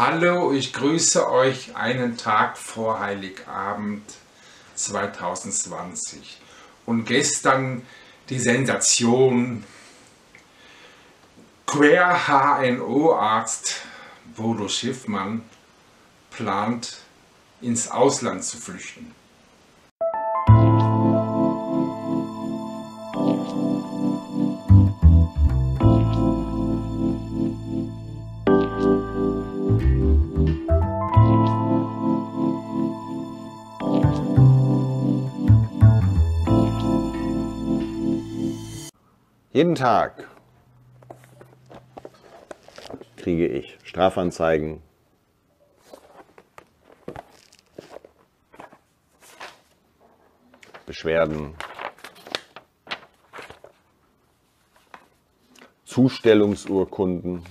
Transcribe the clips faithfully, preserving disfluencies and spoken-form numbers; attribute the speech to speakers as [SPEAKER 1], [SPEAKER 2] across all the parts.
[SPEAKER 1] Hallo, ich grüße euch einen Tag vor Heiligabend zweitausendzwanzig. Und gestern die Sensation: Quer-H N O-Arzt Bodo Schiffmann plant, ins Ausland zu flüchten.
[SPEAKER 2] Jeden Tag kriege ich Strafanzeigen, Beschwerden, Zustellungsurkunden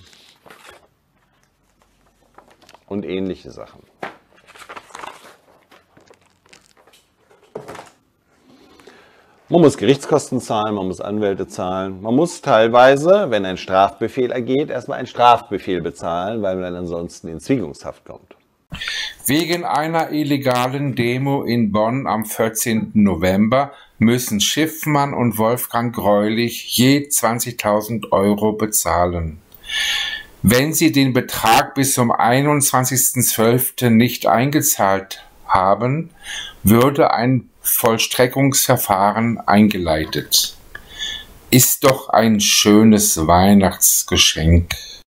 [SPEAKER 2] und ähnliche Sachen. Man muss Gerichtskosten zahlen, man muss Anwälte zahlen, man muss teilweise, wenn ein Strafbefehl ergeht, erstmal einen Strafbefehl bezahlen, weil man ansonsten in Zwiegungshaft kommt.
[SPEAKER 1] Wegen einer illegalen Demo in Bonn am vierzehnten November müssen Schiffmann und Wolfgang Greulich je zwanzigtausend Euro bezahlen. Wenn sie den Betrag bis zum einundzwanzigsten zwölften nicht eingezahlt haben, würde ein Vollstreckungsverfahren eingeleitet. Ist doch ein schönes Weihnachtsgeschenk.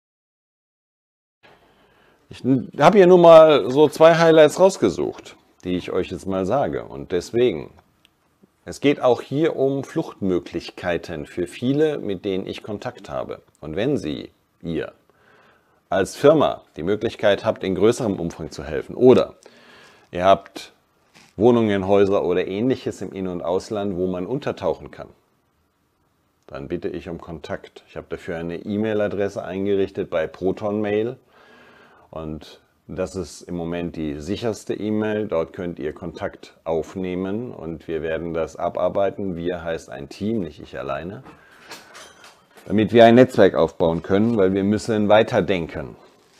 [SPEAKER 2] Ich habe hier nur mal so zwei Highlights rausgesucht, die ich euch jetzt mal sage. Und deswegen, es geht auch hier um Fluchtmöglichkeiten für viele, mit denen ich Kontakt habe. Und wenn Sie, ihr, als Firma die Möglichkeit habt, in größerem Umfang zu helfen, oder ihr habt Wohnungen, Häuser oder ähnliches im In- und Ausland, wo man untertauchen kann, dann bitte ich um Kontakt. Ich habe dafür eine E-Mail-Adresse eingerichtet bei ProtonMail und das ist im Moment die sicherste E-Mail. Dort könnt ihr Kontakt aufnehmen und wir werden das abarbeiten. Wir heißt ein Team, nicht ich alleine, damit wir ein Netzwerk aufbauen können, weil wir müssen weiterdenken.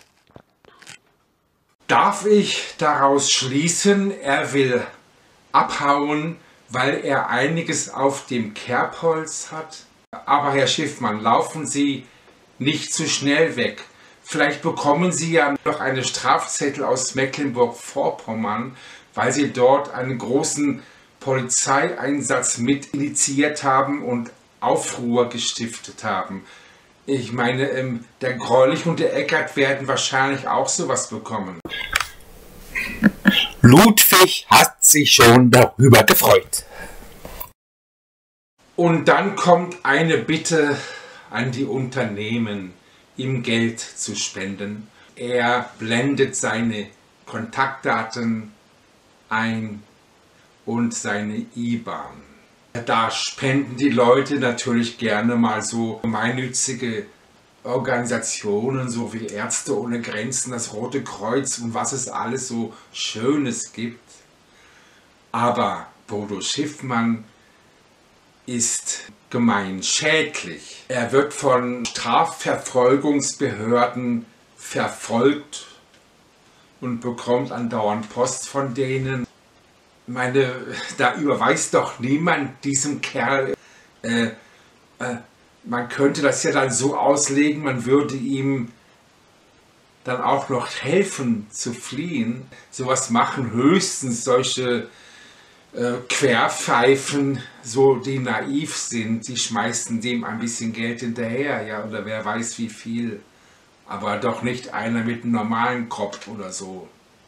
[SPEAKER 1] Darf ich daraus schließen, er will abhauen, weil er einiges auf dem Kerbholz hat? Aber Herr Schiffmann, laufen Sie nicht zu schnell weg. Vielleicht bekommen Sie ja noch eine Strafzettel aus Mecklenburg-Vorpommern, weil Sie dort einen großen Polizeieinsatz mit initiiert haben und Aufruhr gestiftet haben. Ich meine, der Greulich und der Eckert werden wahrscheinlich auch sowas bekommen.
[SPEAKER 3] Ludwig hat sich schon darüber gefreut.
[SPEAKER 1] Und dann kommt eine Bitte an die Unternehmen, ihm Geld zu spenden. Er blendet seine Kontaktdaten ein und seine I B A N. Da spenden die Leute natürlich gerne mal so gemeinnützige Organisationen, so wie Ärzte ohne Grenzen, das Rote Kreuz und was es alles so Schönes gibt. Aber Bodo Schiffmann ist gemeinschädlich. Er wird von Strafverfolgungsbehörden verfolgt und bekommt andauernd Post von denen. Ich meine, da überweist doch niemand diesem Kerl. Äh, äh, man könnte das ja dann so auslegen, man würde ihm dann auch noch helfen zu fliehen. Sowas machen höchstens solche äh, Querpfeifen, so die naiv sind. Die schmeißen dem ein bisschen Geld hinterher, ja, oder wer weiß wie viel. Aber doch nicht einer mit einem normalen Kopf oder so.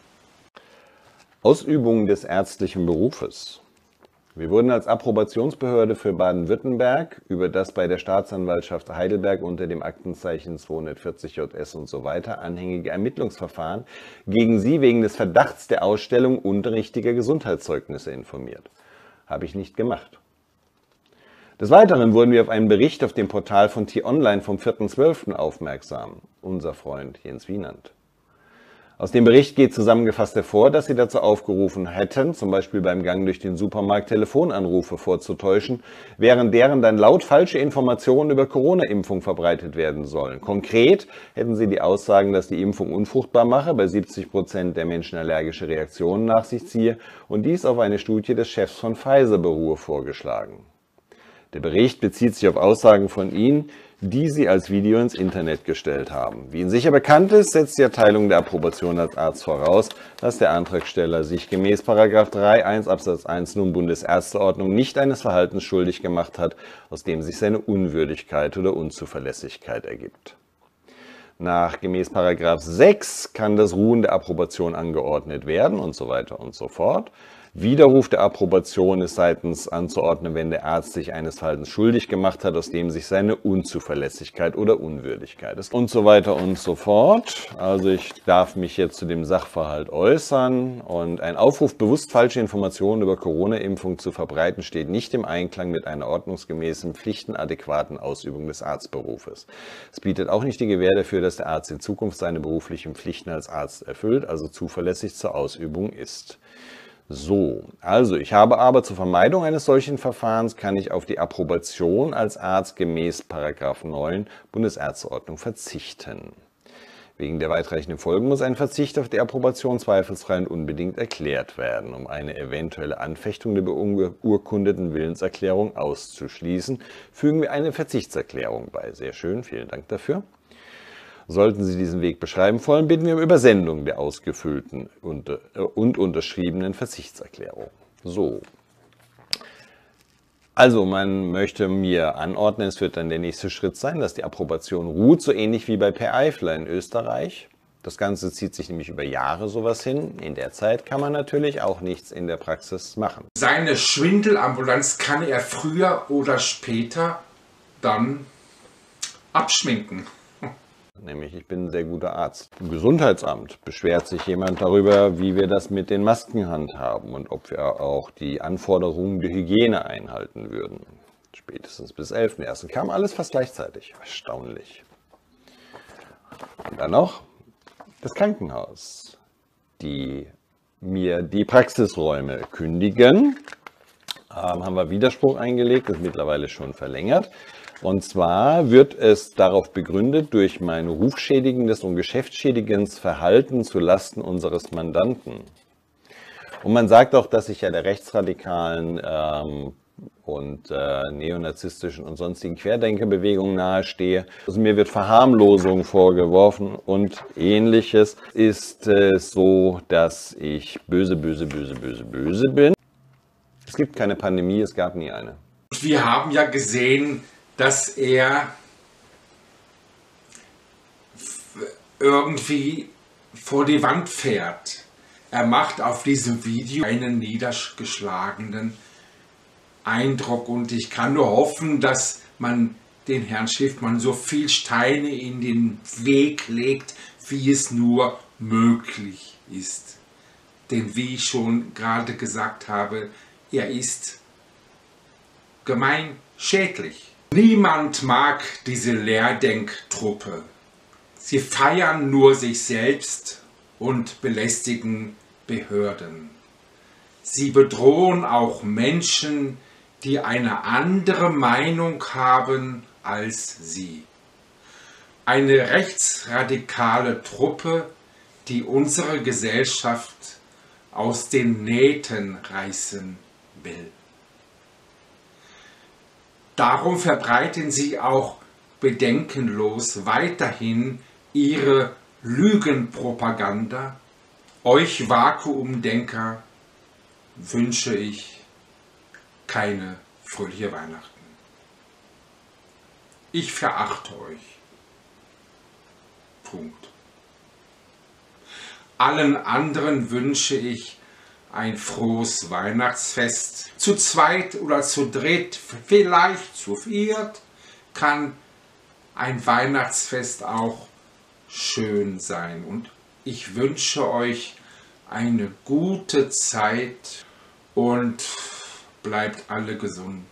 [SPEAKER 2] Ausübung des ärztlichen Berufes. Wir wurden als Approbationsbehörde für Baden-Württemberg über das bei der Staatsanwaltschaft Heidelberg unter dem Aktenzeichen zweihundertvierzig J S und so weiter anhängige Ermittlungsverfahren gegen Sie wegen des Verdachts der Ausstellung unrichtiger Gesundheitszeugnisse informiert. Habe ich nicht gemacht. Des Weiteren wurden wir auf einen Bericht auf dem Portal von T-Online vom vierten zwölften aufmerksam, unser Freund Jens Wienand. Aus dem Bericht geht zusammengefasst hervor, dass sie dazu aufgerufen hätten, zum Beispiel beim Gang durch den Supermarkt Telefonanrufe vorzutäuschen, während deren dann laut falsche Informationen über Corona-Impfung verbreitet werden sollen. Konkret hätten sie die Aussagen, dass die Impfung unfruchtbar mache, bei siebzig Prozent der Menschen allergische Reaktionen nach sich ziehe und dies auf eine Studie des Chefs von Pfizer beruhe, vorgeschlagen. Der Bericht bezieht sich auf Aussagen von ihnen, die sie als Video ins Internet gestellt haben. Wie Ihnen sicher bekannt ist, setzt die Erteilung der Approbation als Arzt voraus, dass der Antragsteller sich gemäß Paragraph drei Punkt eins Absatz eins Nunn Bundesärzteordnung nicht eines Verhaltens schuldig gemacht hat, aus dem sich seine Unwürdigkeit oder Unzuverlässigkeit ergibt. Nach gemäß Paragraph sechs kann das Ruhen der Approbation angeordnet werden und so weiter und so fort. Widerruf der Approbation ist seitens anzuordnen, wenn der Arzt sich eines Verhaltens schuldig gemacht hat, aus dem sich seine Unzuverlässigkeit oder Unwürdigkeit ist und so weiter und so fort. Also ich darf mich jetzt zu dem Sachverhalt äußern und ein Aufruf, bewusst falsche Informationen über Corona-Impfung zu verbreiten, steht nicht im Einklang mit einer ordnungsgemäßen, pflichtenadäquaten Ausübung des Arztberufes. Es bietet auch nicht die Gewähr dafür, dass der Arzt in Zukunft seine beruflichen Pflichten als Arzt erfüllt, also zuverlässig zur Ausübung ist. So, also ich habe aber zur Vermeidung eines solchen Verfahrens kann ich auf die Approbation als Arzt gemäß Paragraph neun Bundesärzteordnung verzichten. Wegen der weitreichenden Folgen muss ein Verzicht auf die Approbation zweifelsfrei und unbedingt erklärt werden, um eine eventuelle Anfechtung der beurkundeten Willenserklärung auszuschließen. Fügen wir eine Verzichtserklärung bei. Sehr schön, vielen Dank dafür. Sollten Sie diesen Weg beschreiben wollen, bitten wir um Übersendung der ausgefüllten und, äh, und unterschriebenen Verzichtserklärung. So. Also man möchte mir anordnen, es wird dann der nächste Schritt sein, dass die Approbation ruht, so ähnlich wie bei Per Eifler in Österreich. Das Ganze zieht sich nämlich über Jahre sowas hin. In der Zeit kann man natürlich auch nichts in der Praxis machen.
[SPEAKER 1] Seine Schwindelambulanz kann er früher oder später dann abschminken.
[SPEAKER 2] Nämlich, ich bin ein sehr guter Arzt. Im Gesundheitsamt beschwert sich jemand darüber, wie wir das mit den Masken handhaben und ob wir auch die Anforderungen der Hygiene einhalten würden. Spätestens bis elften ersten kam alles fast gleichzeitig. Erstaunlich. Und dann noch das Krankenhaus, die mir die Praxisräume kündigen. Ähm, haben wir Widerspruch eingelegt, ist mittlerweile schon verlängert. Und zwar wird es darauf begründet, durch mein rufschädigendes und geschäftsschädigendes Verhalten zulasten unseres Mandanten. Und man sagt auch, dass ich ja der rechtsradikalen ähm, und äh, neonazistischen und sonstigen Querdenkerbewegung nahestehe. Also mir wird Verharmlosung vorgeworfen und ähnliches. Ist es so, dass ich böse, böse, böse, böse, böse bin? Es gibt keine Pandemie, es gab nie eine.
[SPEAKER 1] Wir haben ja gesehen, dass er irgendwie vor die Wand fährt. Er macht auf diesem Video einen niedergeschlagenen Eindruck und ich kann nur hoffen, dass man den Herrn Schiffmann so viel Steine in den Weg legt, wie es nur möglich ist. Denn wie ich schon gerade gesagt habe, er ist gemeinschädlich. Niemand mag diese Lehrdenktruppe. Sie feiern nur sich selbst und belästigen Behörden. Sie bedrohen auch Menschen, die eine andere Meinung haben als sie. Eine rechtsradikale Truppe, die unsere Gesellschaft aus den Nähten reißen will. Darum verbreiten sie auch bedenkenlos weiterhin ihre Lügenpropaganda. Euch Vakuumdenker wünsche ich keine fröhliche Weihnachten. Ich verachte euch. Punkt. Allen anderen wünsche ich ein frohes Weihnachtsfest. Zu zweit oder zu dritt, vielleicht zu viert, kann ein Weihnachtsfest auch schön sein. Und ich wünsche euch eine gute Zeit und bleibt alle gesund.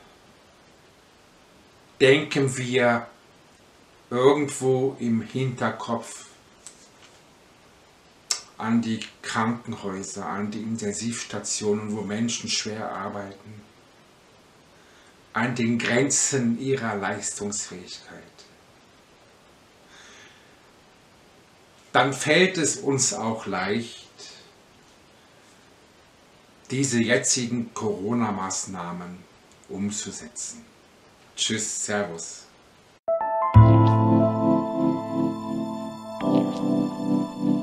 [SPEAKER 1] Denken wir irgendwo im Hinterkopf an die Krankenhäuser, an die Intensivstationen, wo Menschen schwer arbeiten, an den Grenzen ihrer Leistungsfähigkeit. Dann fällt es uns auch leicht, diese jetzigen Corona-Maßnahmen umzusetzen. Tschüss, Servus.